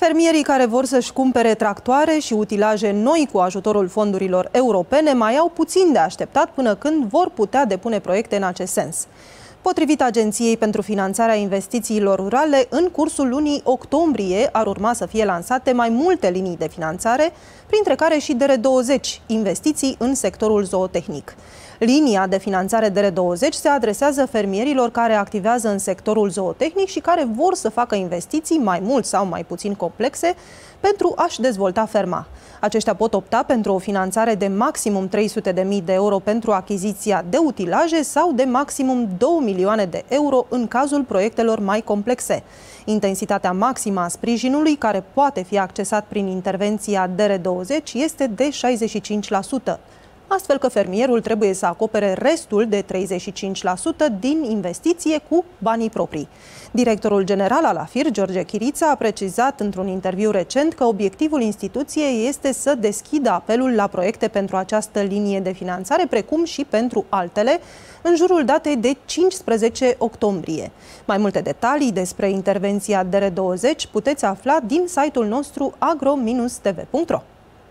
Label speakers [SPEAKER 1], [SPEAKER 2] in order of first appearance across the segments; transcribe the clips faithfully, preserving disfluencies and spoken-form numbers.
[SPEAKER 1] Fermierii care vor să-și cumpere tractoare și utilaje noi cu ajutorul fondurilor europene mai au puțin de așteptat până când vor putea depune proiecte în acest sens. Potrivit Agenției pentru Finanțarea Investițiilor Rurale, în cursul lunii octombrie ar urma să fie lansate mai multe linii de finanțare, printre care și D R douăzeci, investiții în sectorul zootehnic. Linia de finanțare D R douăzeci se adresează fermierilor care activează în sectorul zootehnic și care vor să facă investiții mai mult sau mai puțin complexe pentru a-și dezvolta ferma. Aceștia pot opta pentru o finanțare de maximum trei sute de mii de euro pentru achiziția de utilaje sau de maximum două milioane de euro în cazul proiectelor mai complexe. Intensitatea maximă a sprijinului, care poate fi accesat prin intervenția D R douăzeci, este de șaizeci și cinci la sută. Astfel că fermierul trebuie să acopere restul de treizeci și cinci la sută din investiție cu banii proprii. Directorul general al AFIR, George Chirița, a precizat într-un interviu recent că obiectivul instituției este să deschidă apelul la proiecte pentru această linie de finanțare, precum și pentru altele, în jurul datei de cincisprezece octombrie. Mai multe detalii despre intervenția D R douăzeci puteți afla din site-ul nostru agro T V punct ro.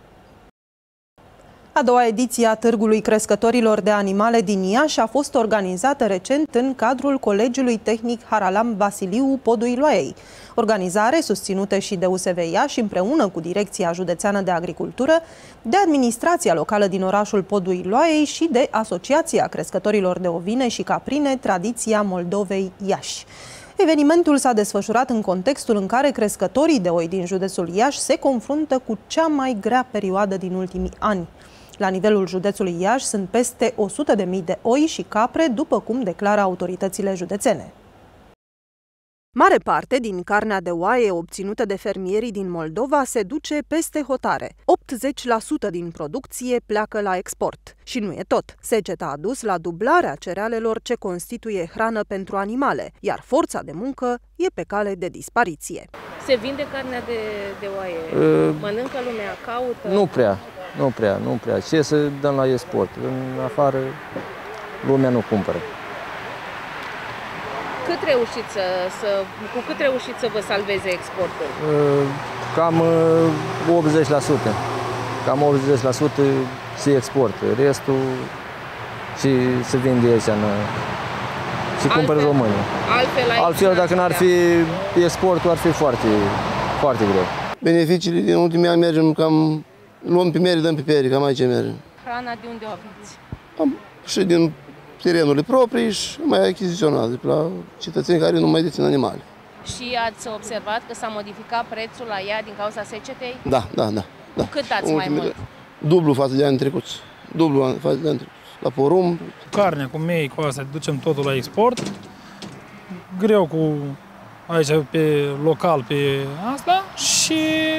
[SPEAKER 1] A doua ediție a Târgului Crescătorilor de Animale din Iași a fost organizată recent în cadrul Colegiului Tehnic Haralam Vasiliu Podul-Iloaiei. Organizare susținută și de U S V Iași împreună cu Direcția Județeană de Agricultură, de Administrația Locală din orașul Podul-Iloaiei și de Asociația Crescătorilor de Ovine și Caprine Tradiția Moldovei Iași. Evenimentul s-a desfășurat în contextul în care crescătorii de oi din județul Iași se confruntă cu cea mai grea perioadă din ultimii ani. La nivelul județului Iași sunt peste o sută de mii de oi și capre, după cum declară autoritățile județene. Mare parte din carnea de oaie obținută de fermierii din Moldova se duce peste hotare. optzeci la sută din producție pleacă la export. Și nu e tot. Seceta a dus la dublarea cerealelor ce constituie hrană pentru animale, iar forța de muncă e pe cale de dispariție.
[SPEAKER 2] Se vinde carnea de, de oaie? Uh, Mănâncă lumea? Caută?
[SPEAKER 3] Nu prea. Nu prea, nu prea. Ce să dăm la export? În afară, lumea nu cumpără.
[SPEAKER 2] Cât reușiți să, să, cu cât reușiți să vă salveze exportul?
[SPEAKER 3] Cam optzeci la sută. Cam optzeci la sută se exportă. Restul și se vinde aici în, și cumpără românii.
[SPEAKER 2] Altfel,
[SPEAKER 3] Altfel dacă n-ar fi exportul, ar fi foarte, foarte greu.
[SPEAKER 4] Beneficiile din ultimii ani mergem cam... Luăm pe mere, dăm pe pere, cam aici mergem.
[SPEAKER 2] Hrana de unde o aveți?
[SPEAKER 4] Am și din terenurile proprii și mai achiziționat de la cetățeni care nu mai dețin animale.
[SPEAKER 2] Și ați observat că s-a modificat prețul la ea din cauza secetei?
[SPEAKER 4] Da, da, da. da.
[SPEAKER 2] Cât dați mai mult?
[SPEAKER 4] Dublu față de anii trecuți. Dublu față de anii trecuți. La porumb.
[SPEAKER 5] Carne cu mei, cu astea, ducem totul la export. Greu cu aici pe local pe asta și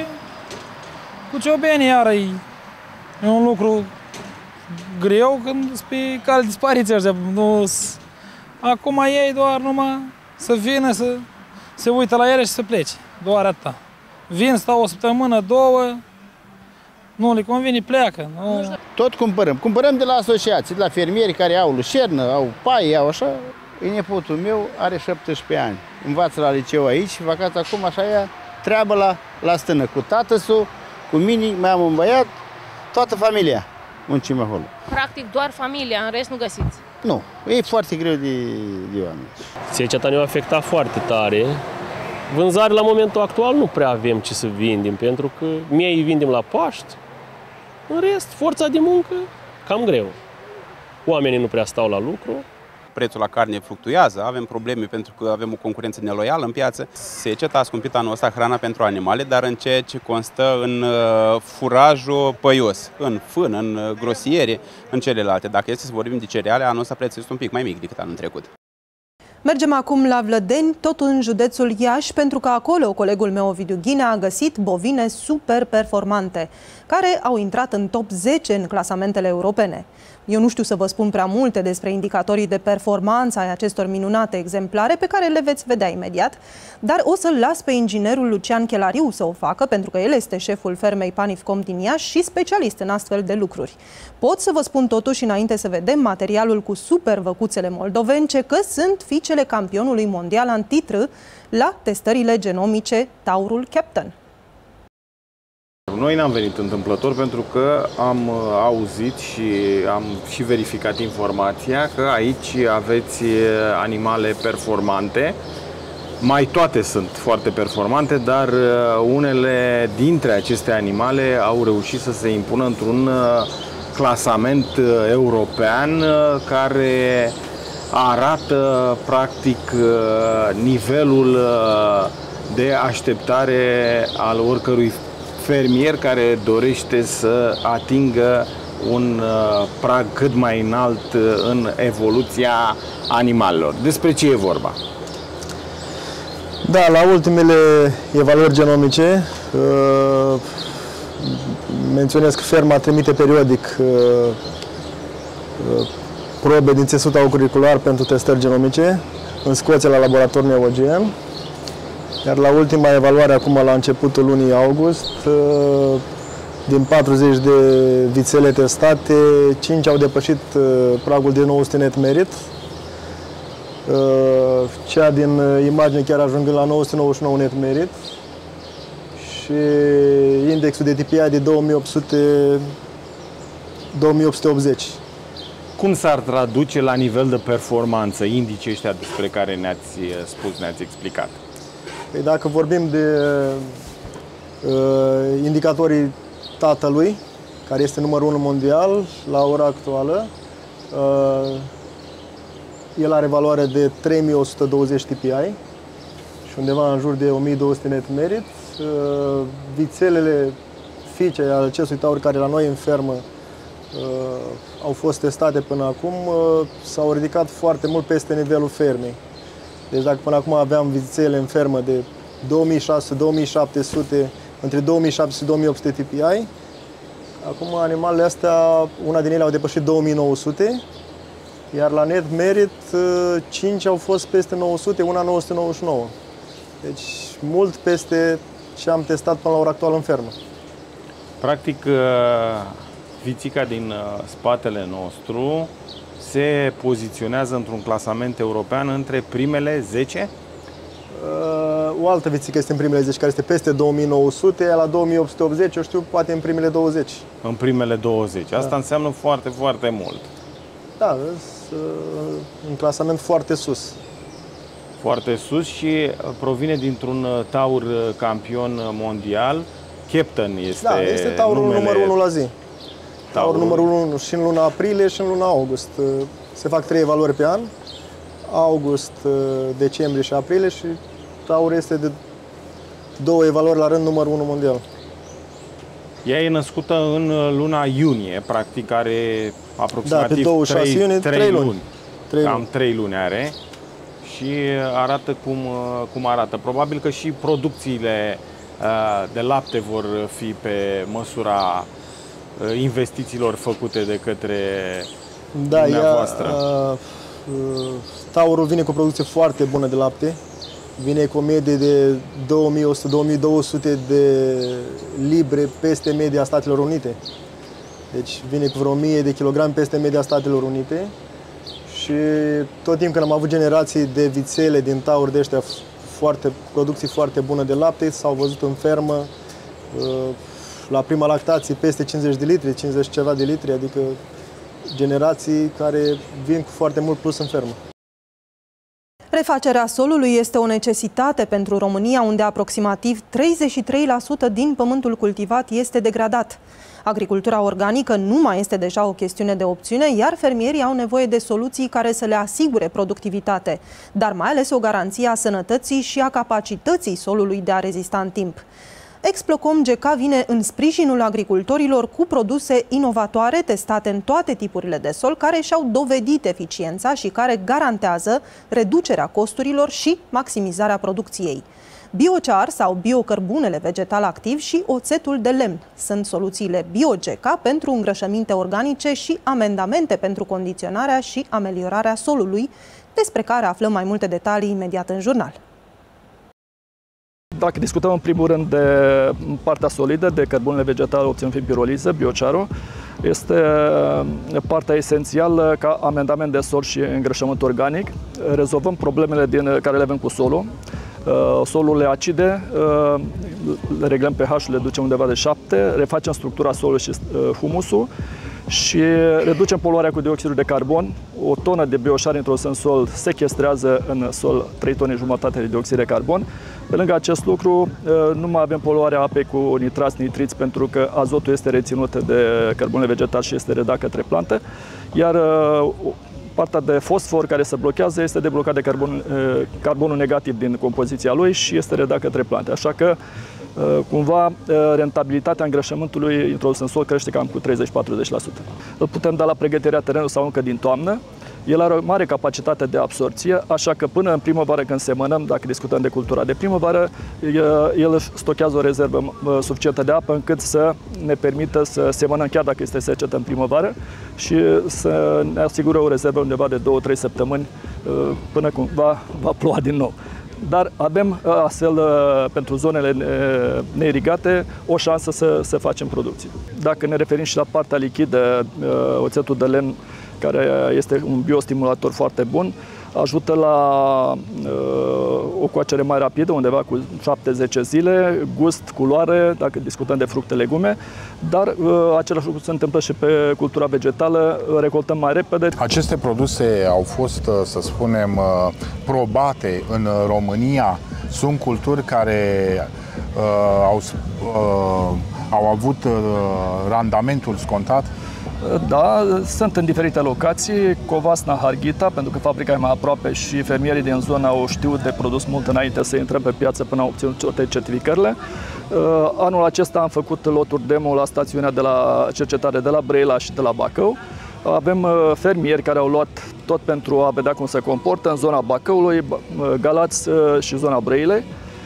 [SPEAKER 5] cu ciobeni iară e un lucru greu când sunt pe cale de dispariție ăștia. Nu, acum ei doar numai să vină, să se uită la ele și să plece. Doar atâta. Vin, stau o săptămână, două, nu le convine, pleacă. Nu.
[SPEAKER 6] Tot cumpărăm. Cumpărăm de la asociații, de la fermieri care au lucernă, au paie, au așa. Nepotul meu are șaptesprezece ani. Învață la liceu aici, vacanța acum așa e treabă la, la stână cu tatăsul, cu mine, mai am un băiat, toată familia muncim acolo.
[SPEAKER 2] Practic doar familia, în rest nu găsiți?
[SPEAKER 6] Nu, e foarte greu de, de oameni.
[SPEAKER 7] Seceta ne-a afectat foarte tare. Vânzare la momentul actual nu prea avem ce să vindem, pentru că miei vindem la Paști. În rest, forța de muncă, cam greu. Oamenii nu prea stau la lucru.
[SPEAKER 8] Prețul la carne fluctuează, avem probleme pentru că avem o concurență neloială în piață. Seceta a scumpit anul ăsta hrana pentru animale, dar în ceea ce constă în furajul păios, în fân, în grosiere, în celelalte. Dacă este să vorbim de cereale, anul ăsta prețul este un pic mai mic decât anul trecut.
[SPEAKER 1] Mergem acum la Vlădeni, tot în județul Iași, pentru că acolo colegul meu Ovidiu Ghinea a găsit bovine super performante, care au intrat în top zece în clasamentele europene. Eu nu știu să vă spun prea multe despre indicatorii de performanță ai acestor minunate exemplare, pe care le veți vedea imediat, dar o să-l las pe inginerul Lucian Chelariu să o facă, pentru că el este șeful fermei Panifcom din Iași și specialist în astfel de lucruri. Pot să vă spun totuși, înainte să vedem materialul cu super văcuțele moldovence, că sunt fiicele campionului mondial în titră la testările genomice Taurul Captain.
[SPEAKER 9] Noi n-am venit întâmplător pentru că am auzit și am și verificat informația că aici aveți animale performante. Mai toate sunt foarte performante, dar unele dintre aceste animale au reușit să se impună într-un clasament european care arată practic nivelul de așteptare al oricărui fermier care dorește să atingă un prag cât mai înalt în evoluția animalelor. Despre ce e vorba?
[SPEAKER 10] Da, la ultimele evaluări genomice menționez că ferma trimite periodic probe din țesut auricular pentru testări genomice în Scoția la laborator Neogen. Iar la ultima evaluare, acum la începutul lunii august, din patruzeci de vițele testate, cinci au depășit pragul de nouă sute net merit. Cea din imagine chiar ajungând la nouă sute nouăzeci și nouă net merit. Și indexul de T P I de două mii opt sute, două mii opt sute optzeci.
[SPEAKER 9] Cum s-ar traduce la nivel de performanță indicii ăștia despre care ne-ați spus, ne-ați explicat?
[SPEAKER 10] Păi dacă vorbim de uh, indicatorii tatălui, care este numărul unu mondial la ora actuală, uh, el are valoare de trei mii o sută douăzeci T P I și undeva în jur de o mie două sute net merit. Uh, vițelele fiice ale acestui taur care la noi în fermă uh, au fost testate până acum, uh, s-au ridicat foarte mult peste nivelul fermei. Deci dacă până acum aveam vițele în fermă de două mii șase sute - două mii șapte sute, între două mii șapte sute - două mii opt sute T P I, acum animalele astea, una din ele au depășit două mii nouă sute, iar la net merit cinci au fost peste nouă sute, una nouă sute nouăzeci și nouă. Deci mult peste ce am testat până la ora actuală în fermă.
[SPEAKER 9] Practic, vițica din spatele nostru se poziționează într-un clasament european între primele zece?
[SPEAKER 10] O altă vițică este în primele zece, care este peste două mii nouă sute, la două mii opt sute optzeci, eu știu, poate în primele douăzeci.
[SPEAKER 9] În primele douăzeci. Asta da. Înseamnă foarte, foarte mult.
[SPEAKER 10] Da, un clasament foarte sus.
[SPEAKER 9] Foarte sus și provine dintr-un taur campion mondial. Captain este
[SPEAKER 10] Da, este taurul
[SPEAKER 9] numele...
[SPEAKER 10] numărul unu la zi.
[SPEAKER 9] Taurul.
[SPEAKER 10] Taurul numărul unu și în luna aprilie și în luna august. Se fac trei evaluări pe an. August, decembrie și aprilie și taurul este de două evaluări la rând numărul unu mondial.
[SPEAKER 9] Ea e născută în luna iunie, practic are aproximativ
[SPEAKER 10] da, pe douăzeci și șase iunie, trei luni.
[SPEAKER 9] trei luni. Cam trei luni are și arată cum, cum arată. Probabil că și producțiile de lapte vor fi pe măsura investițiilor făcute de către
[SPEAKER 10] da,
[SPEAKER 9] dumneavoastră.
[SPEAKER 10] Ea, uh, taurul vine cu o producție foarte bună de lapte. Vine cu o medie de două mii o sută - două mii două sute de libre peste media Statelor Unite. Deci vine cu vreo o mie de kilograme peste media Statelor Unite. Și tot timpul când am avut generații de vițele din tauri de ăștia foarte, producții foarte bună de lapte, s-au văzut în fermă uh, la prima lactație peste cincizeci de litri, cincizeci ceva de litri, adică generații care vin cu foarte mult plus în fermă.
[SPEAKER 1] Refacerea solului este o necesitate pentru România, unde aproximativ treizeci și trei la sută din pământul cultivat este degradat. Agricultura organică nu mai este deja o chestiune de opțiune, iar fermierii au nevoie de soluții care să le asigure productivitate, dar mai ales o garanție a sănătății și a capacității solului de a rezista în timp. Explocom G K vine în sprijinul agricultorilor cu produse inovatoare testate în toate tipurile de sol, care și-au dovedit eficiența și care garantează reducerea costurilor și maximizarea producției. Biochar sau biocărbunele vegetal activ și oțetul de lemn sunt soluțiile BioG K pentru îngrășăminte organice și amendamente pentru condiționarea și ameliorarea solului, despre care aflăm mai multe detalii imediat în jurnal.
[SPEAKER 11] Dacă discutăm în primul rând de partea solidă, de cărbunele vegetale obținute prin piroliză, biocearul, este partea esențială ca amendament de sol și îngrășământ organic. Rezolvăm problemele din care le avem cu solul. Solurile acide, le reglăm pH-ul, le ducem undeva de șapte, refacem structura solului și humusul și reducem poluarea cu dioxidul de carbon. O tonă de bioșar introdusă în sol sechestrează în sol trei tone jumătate de dioxid de carbon. Pe lângă acest lucru, nu mai avem poluarea apei cu nitrați, nitriți, pentru că azotul este reținut de cărbunele vegetale și este redat către plantă, iar partea de fosfor care se blochează este deblocat de carbon, carbonul negativ din compoziția lui și este redat către plante. Așa că, cumva, rentabilitatea îngrășământului introdus în sol crește cam cu treizeci la patruzeci la sută. Îl putem da la pregătirea terenului sau încă din toamnă. El are o mare capacitate de absorție, așa că până în primăvară când semănăm, dacă discutăm de cultura de primăvară, el stochează o rezervă suficientă de apă încât să ne permită să semănăm chiar dacă este secetă în primăvară și să ne asigură o rezervă undeva de două trei săptămâni până când va, va ploua din nou. Dar avem astfel, pentru zonele neirigate, o șansă să, să facem producție. Dacă ne referim și la partea lichidă, oțetul de lemn, care este un biostimulator foarte bun, ajută la uh, o coacere mai rapidă, undeva cu șapte zece zile, gust, culoare, dacă discutăm de fructe, legume, dar uh, același lucru se întâmplă și pe cultura vegetală, recoltăm mai repede.
[SPEAKER 12] Aceste produse au fost, să spunem, probate în România, sunt culturi care uh, au, uh, au avut uh, randamentul scontat?
[SPEAKER 11] Da, sunt în diferite locații, Covasna, Harghita, pentru că fabrica e mai aproape și fermierii din zona au știut de produs mult înainte să intre pe piață până au obținut toate certificările. Anul acesta am făcut loturi demo la stațiunea de la cercetare de la Brăila și de la Bacău. Avem fermieri care au luat tot pentru a vedea cum se comportă în zona Bacăului, Galați și zona Brăilei.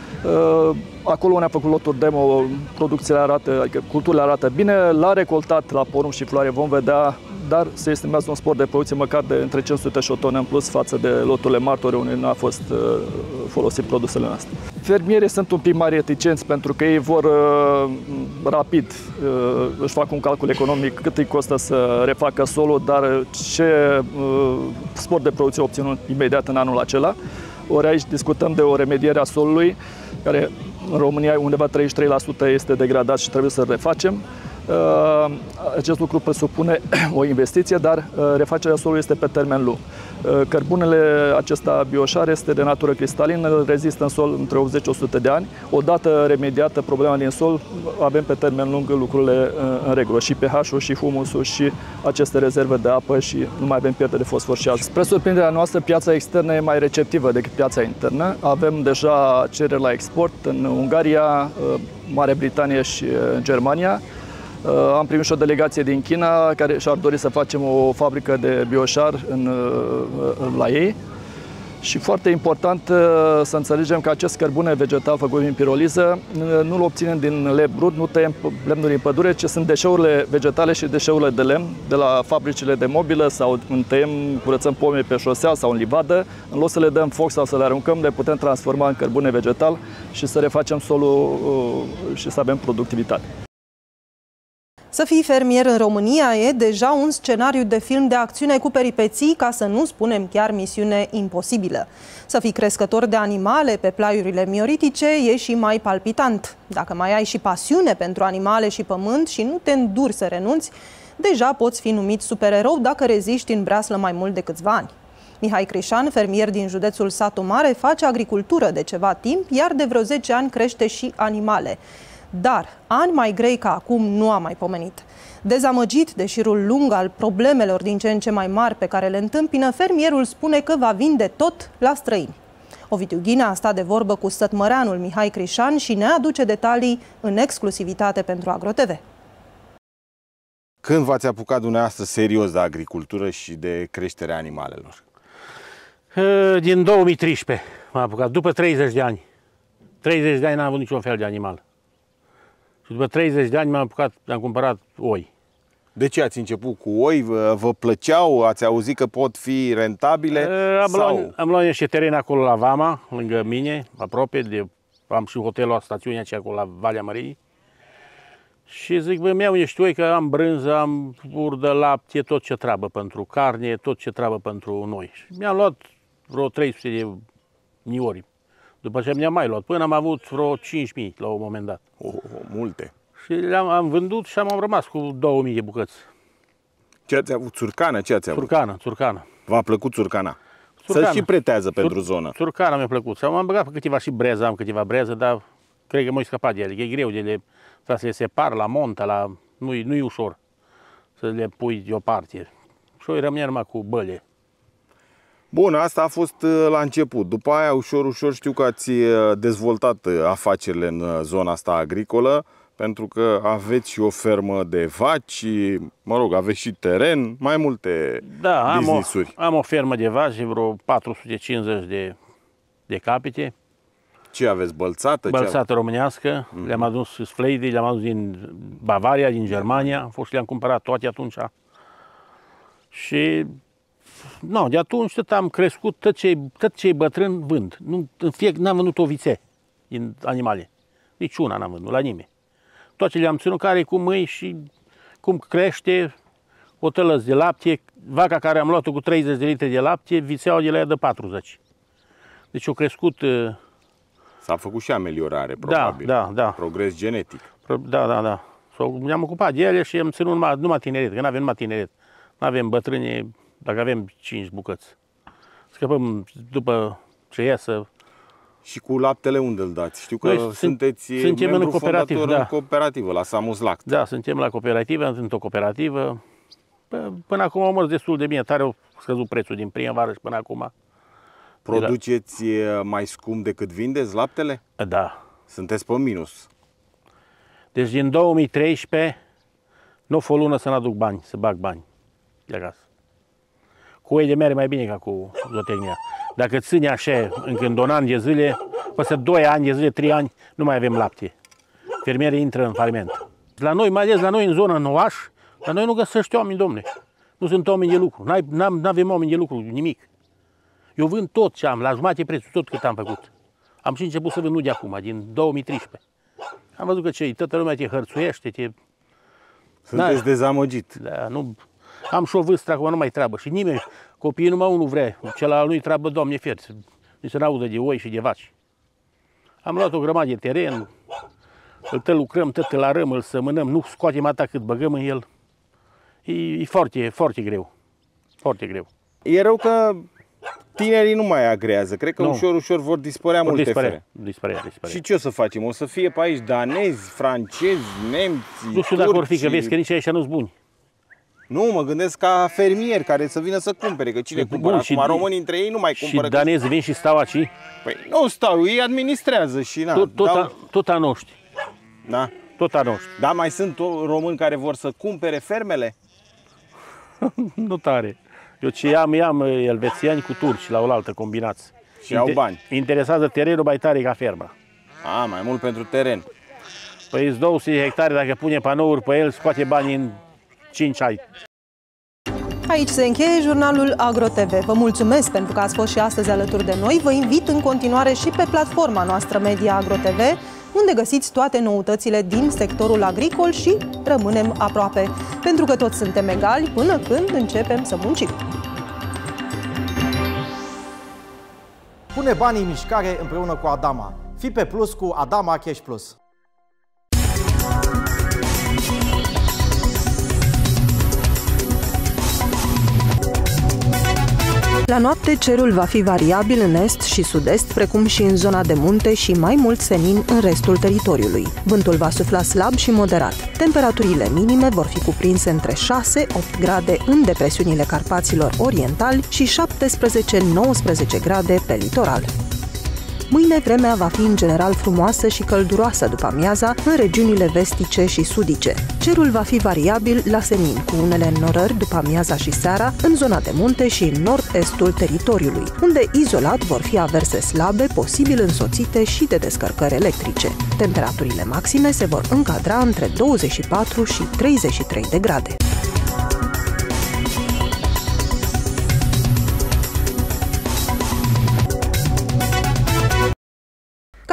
[SPEAKER 11] Acolo ne-a făcut loturi demo, producțiile arată, adică culturile arată bine, la recoltat, la porumb și floare vom vedea, dar se estimează un spor de producție măcar de între cinci sute și o tonă în plus față de loturile martori unde nu a fost uh, folosit produsele noastre. Fermierii sunt un pic mai reticenți pentru că ei vor uh, rapid, uh, își fac un calcul economic cât îi costă să refacă solul, dar ce uh, spor de producție obținut imediat în anul acela. Ori aici discutăm de o remediere a solului, care în România undeva treizeci și trei la sută este degradat și trebuie să refacem. Acest lucru presupune o investiție, dar refacerea solului este pe termen lung. Cărbunele acesta bioșar este de natură cristalină, rezistă în sol între optzeci la o sută de ani. Odată remediată problema din sol, avem pe termen lung lucrurile în regulă. Și pH-ul, și humusul, și aceste rezerve de apă și nu mai avem pierdere de fosfor și azot. Spre surprinderea noastră, piața externă e mai receptivă decât piața internă. Avem deja cereri la export în Ungaria, Marea Britanie și Germania. Am primit și o delegație din China care și-ar dori să facem o fabrică de bioșar în, la ei. Și foarte important să înțelegem că acest cărbune vegetal făcut din piroliză nu-l obținem din lemn brut, nu tăiem lemnuri în pădure, ci sunt deșeurile vegetale și deșeurile de lemn de la fabricile de mobilă sau tăiem, curățăm pome pe șosea sau în livadă. În loc să le dăm foc sau să le aruncăm, le putem transforma în cărbune vegetal și să refacem solul și să avem productivitate.
[SPEAKER 1] Să fii fermier în România e deja un scenariu de film de acțiune cu peripeții, ca să nu spunem chiar misiune imposibilă. Să fii crescător de animale pe plaiurile mioritice e și mai palpitant. Dacă mai ai și pasiune pentru animale și pământ și nu te înduri să renunți, deja poți fi numit supererou dacă reziști în breaslă mai mult de câțiva ani. Mihai Crișan, fermier din județul Satu Mare, face agricultură de ceva timp, iar de vreo zece ani crește și animale. Dar ani mai grei ca acum nu a mai pomenit. Dezamăgit de șirul lung al problemelor din ce în ce mai mari pe care le întâmpină, fermierul spune că va vinde tot la străini. Ovidiu Ghinea a stat de vorbă cu stătmăreanul Mihai Crișan și ne aduce detalii în exclusivitate pentru AgroTV.
[SPEAKER 9] Când v-ați apucat dumneavoastră serios de agricultură și de creșterea animalelor?
[SPEAKER 13] Din două mii treisprezece m-am apucat, după treizeci de ani. treizeci de ani n-am avut niciun fel de animal. Și după treizeci de ani m-am apucat, am cumpărat oi.
[SPEAKER 9] De ce ați început cu oi? Vă, vă plăceau? Ați auzit că pot fi rentabile?
[SPEAKER 13] Am,
[SPEAKER 9] sau...
[SPEAKER 13] luat, am luat niște teren acolo la Vama, lângă mine, aproape, de, am și hotelul la stațiunea aceea acolo la Valea Măriei. Și zic, bă, mi-au niște oi că am brânză, am urdă, lapte, tot ce treabă pentru carne, tot ce treabă pentru noi. Și mi-am luat vreo trei sute de niori. După ce mi-am mai luat, până am avut vreo cinci mii la un moment dat.
[SPEAKER 9] Oh, oh, multe.
[SPEAKER 13] Și le-am am vândut și am rămas cu două mii de bucăți.
[SPEAKER 9] Ce ați avut? Țurcană? Ce ați avut?
[SPEAKER 13] Țurcană, țurcană.
[SPEAKER 9] V-a plăcut țurcana?
[SPEAKER 13] Țurcană.
[SPEAKER 9] Să și pretează
[SPEAKER 13] Țur,
[SPEAKER 9] pentru zonă.
[SPEAKER 13] Țurcana mi-a plăcut. Sau m-am băgat pe câteva și breză, am câteva breză, dar cred că m-ai scăpat de ele. E greu de le, să le separ la montă, la... nu-i nu ușor să le pui deoparte. Și eu rămâne numai cu băle.
[SPEAKER 9] Bun, asta a fost la început. După aia, ușor, ușor, știu că ați dezvoltat afacerile în zona asta agricolă, pentru că aveți și o fermă de vaci, mă rog, aveți și teren, mai multe
[SPEAKER 13] da,
[SPEAKER 9] business-uri.
[SPEAKER 13] Am o, am o fermă de vaci, vreo patru sute cincizeci de, de capete.
[SPEAKER 9] Ce aveți, bălțată?
[SPEAKER 13] Bălțată românească, mm-hmm. Le-am adus sfleide, le-am adus din Bavaria, din Germania, am fost și le-am cumpărat toate atunci. Și no, de atunci tot am crescut, tot ce tot ce e bătrân vând. Nu, în fie, n-am vândut o vițe din animale. Nici una n-am vândut, la nimeni. Toate le-am ținut care cu mâini și cum crește, o tălăs de lapte, vaca care am luat-o cu treizeci de litri de lapte, vițeaua de la ea de patruzeci. Deci au crescut...
[SPEAKER 9] S-a făcut și ameliorare, probabil.
[SPEAKER 13] Da, da, da.
[SPEAKER 9] Progres genetic.
[SPEAKER 13] Da, da, da. So, ne-am ocupat de ele și am ținut numai, numai tineret, că n-avem numai tineret. N-avem bătrâni, dacă avem cinci bucăți. Scăpăm după ce iasă.
[SPEAKER 9] Și cu laptele unde îl dați? Știu că
[SPEAKER 13] Noi
[SPEAKER 9] sunteți
[SPEAKER 13] suntem
[SPEAKER 9] membru
[SPEAKER 13] în cooperativ,
[SPEAKER 9] fondator
[SPEAKER 13] da.
[SPEAKER 9] în cooperativă, la Samuzlact.
[SPEAKER 13] Da, suntem la cooperativă, într-o cooperativă. Până acum am mers destul de bine, tare au scăzut prețul din primăvară și până acum.
[SPEAKER 9] Produceți mai scump decât vindeți laptele?
[SPEAKER 13] Da.
[SPEAKER 9] Sunteți pe minus.
[SPEAKER 13] Deci din două mii treisprezece nu o lună să n-aduc bani, să bag bani de acasă. Cu oile merge mai bine ca cu zootehnia. Dacă ține așa, încă în un an de zile, peste doi ani de zile, trei ani, nu mai avem lapte. Fermierii intră în faliment. La noi, mai ales la noi în zona, în oraș, la noi nu găsești oameni, domne. Nu sunt oameni de lucru. Nu avem oameni de lucru, nimic. Eu vând tot ce am, la jumătate prețul, tot cât am făcut. Am și început să vând nu de acum, din două mii treisprezece. Am văzut că ce toată lumea te hărțuiește, te...
[SPEAKER 9] Sunteți da, dezamăgit.
[SPEAKER 13] Da, nu... Am și o vârstă, acum nu mai treabă. Și nimeni, copiii numai unul vrea, celălalt nu-i treabă, Doamne fiert, nici să n-audă de oi și de vaci. Am luat o grămadă de teren, îl tot lucrăm, tot îl arăm, îl sămânăm, nu scoatem atât cât băgăm în el. E, e foarte, foarte greu. Foarte greu.
[SPEAKER 9] E rău că tinerii nu mai agrează. Cred că
[SPEAKER 13] nu.
[SPEAKER 9] ușor, ușor vor dispărea
[SPEAKER 13] vor
[SPEAKER 9] multe
[SPEAKER 13] dispărea,
[SPEAKER 9] fere.
[SPEAKER 13] Dispărea, dispărea.
[SPEAKER 9] Și ce o să facem? O să fie pe aici danezi, francezi, nemți,
[SPEAKER 13] nu știu dacă vor fi, că vezi că nici aici nu-s buni.
[SPEAKER 9] Nu, mă gândesc ca fermieri care să vină să cumpere, că cine cumpără acum, și românii între ei nu mai cumpără.
[SPEAKER 13] Și danezi vin și stau aici?
[SPEAKER 9] Păi nu stau, ei administrează și na.
[SPEAKER 13] Tot, tot,
[SPEAKER 9] dau...
[SPEAKER 13] a, tot a noștri.
[SPEAKER 9] Da?
[SPEAKER 13] Tot a noștri.
[SPEAKER 9] Da, mai sunt români care vor să cumpere fermele?
[SPEAKER 13] Nu tare. Eu ce am, am elvețiani cu turci la oaltă combinați.
[SPEAKER 9] Și Inter au bani.
[SPEAKER 13] Interesează terenul mai tare ca ferma.
[SPEAKER 9] A, mai mult pentru teren.
[SPEAKER 13] Păi sunt două sute de hectare, dacă pune panouri pe el, scoate bani în cinci ani.
[SPEAKER 1] Aici se încheie jurnalul AgroTV. Vă mulțumesc pentru că ați fost și astăzi alături de noi. Vă invit în continuare și pe platforma noastră media AgroTV, unde găsiți toate noutățile din sectorul agricol și rămânem aproape, pentru că toți suntem egali până când începem să muncim.
[SPEAKER 14] Pune banii în mișcare împreună cu Adama. Fii pe plus cu Adama Cash Plus.
[SPEAKER 1] La noapte, cerul va fi variabil în est și sud-est, precum și în zona de munte și mai mult senin în restul teritoriului. Vântul va sufla slab și moderat. Temperaturile minime vor fi cuprinse între șase opt grade în depresiunile Carpaților orientali și șaptesprezece nouăsprezece grade pe litoral. Mâine vremea va fi în general frumoasă și călduroasă după amiaza în regiunile vestice și sudice. Cerul va fi variabil la senin, cu unele înnorări după amiaza și seara în zona de munte și în nord-estul teritoriului, unde izolat vor fi averse slabe, posibil însoțite și de descărcări electrice. Temperaturile maxime se vor încadra între douăzeci și patru și treizeci și trei de grade.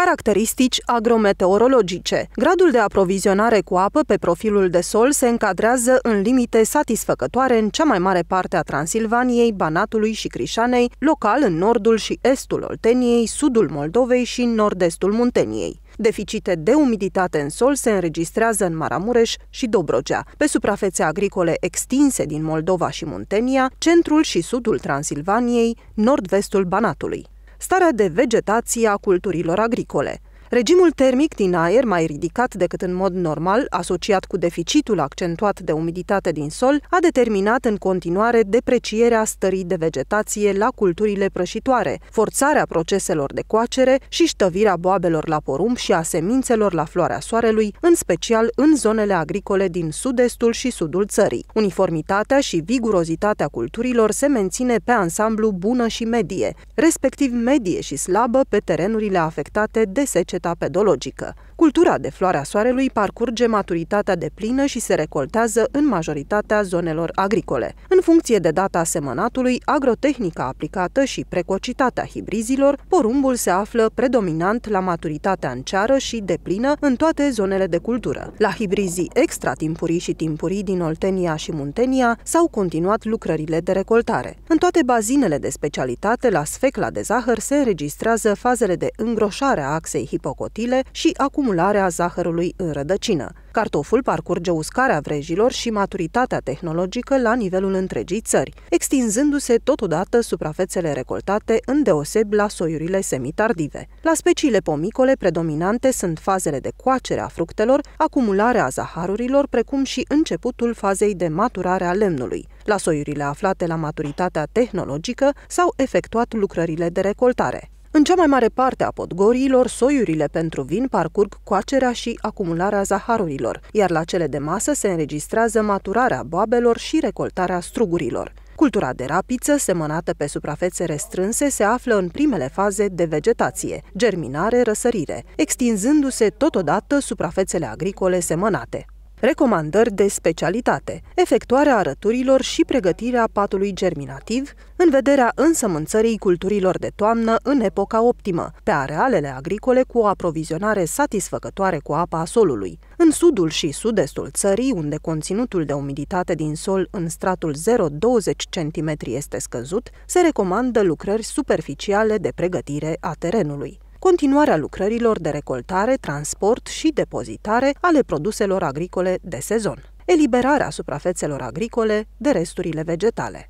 [SPEAKER 1] Caracteristici agrometeorologice. Gradul de aprovizionare cu apă pe profilul de sol se încadrează în limite satisfăcătoare în cea mai mare parte a Transilvaniei, Banatului și Crișanei, local în nordul și estul Olteniei, sudul Moldovei și nord-estul Munteniei. Deficite de umiditate în sol se înregistrează în Maramureș și Dobrogea, pe suprafețe agricole extinse din Moldova și Muntenia, centrul și sudul Transilvaniei, nord-vestul Banatului. Starea de vegetație a culturilor agricole. Regimul termic din aer mai ridicat decât în mod normal, asociat cu deficitul accentuat de umiditate din sol, a determinat în continuare deprecierea stării de vegetație la culturile prășitoare, forțarea proceselor de coacere și ștăvirea boabelor la porumb și a semințelor la floarea soarelui, în special în zonele agricole din sud-estul și sudul țării. Uniformitatea și vigurozitatea culturilor se menține pe ansamblu bună și medie, respectiv medie și slabă pe terenurile afectate de seceta pedologică. Cultura de floarea soarelui parcurge maturitatea deplină și se recoltează în majoritatea zonelor agricole. În funcție de data semănatului, agrotehnica aplicată și precocitatea hibrizilor, porumbul se află predominant la maturitatea în ceară și deplină în toate zonele de cultură. La hibrizii extratimpurii și timpurii din Oltenia și Muntenia s-au continuat lucrările de recoltare. În toate bazinele de specialitate, la sfecla de zahăr se înregistrează fazele de îngroșare a axei hipocotile și acumularea zahărului în rădăcină. Cartoful parcurge uscarea vrejilor și maturitatea tehnologică la nivelul întregii țări, extinzându-se totodată suprafețele recoltate îndeoseb la soiurile semitardive. La speciile pomicole predominante sunt fazele de coacere a fructelor, acumularea zaharurilor, precum și începutul fazei de maturare a lemnului. La soiurile aflate la maturitatea tehnologică s-au efectuat lucrările de recoltare. În cea mai mare parte a podgoriilor, soiurile pentru vin parcurg coacerea și acumularea zaharurilor, iar la cele de masă se înregistrează maturarea boabelor și recoltarea strugurilor. Cultura de rapiță, semănată pe suprafețe restrânse, se află în primele faze de vegetație, germinare, răsărire, extinzându-se totodată suprafețele agricole semănate. Recomandări de specialitate, efectuarea arăturilor și pregătirea patului germinativ în vederea însămânțării culturilor de toamnă în epoca optimă, pe arealele agricole cu o aprovizionare satisfăcătoare cu apa a solului. În sudul și sud-estul țării, unde conținutul de umiditate din sol în stratul zero virgulă douăzeci centimetri este scăzut, se recomandă lucrări superficiale de pregătire a terenului. Continuarea lucrărilor de recoltare, transport și depozitare ale produselor agricole de sezon. Eliberarea suprafețelor agricole de resturile vegetale.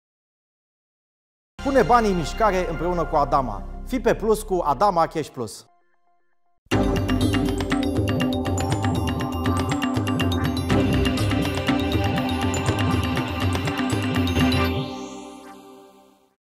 [SPEAKER 14] Pune banii în mișcare împreună cu Adama. Fii pe plus cu Adama Cash Plus.